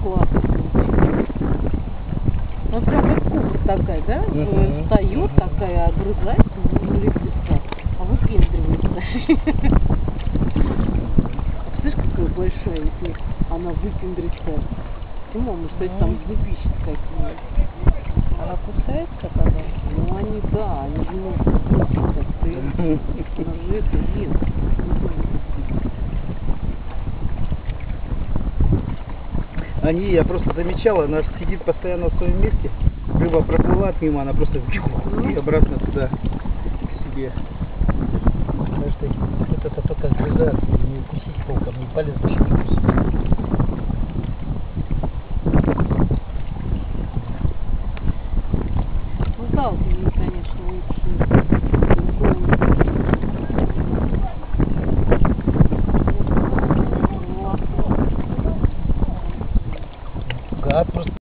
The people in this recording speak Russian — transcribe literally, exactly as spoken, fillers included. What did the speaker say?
классно получилось. Ну прям как кубок такая, да? Мгм. Встает Мгм. такая, огрызается в лепестка, а выпендривается. Слышь, какая большая, если она выпендрится. Ну, может, это там зубища какие. Она кусается потом? Ну они, да, они же могут выпустить, как ты. Она же это ест. Они, я просто замечал, она сидит постоянно в своем месте. Рыба проплывает мимо, она просто и обратно туда к себе. Так что вот это только грызаться, не укусить толком, не палец вообще не укусить. Ну да, вот ей, конечно, лучше. Гад просто.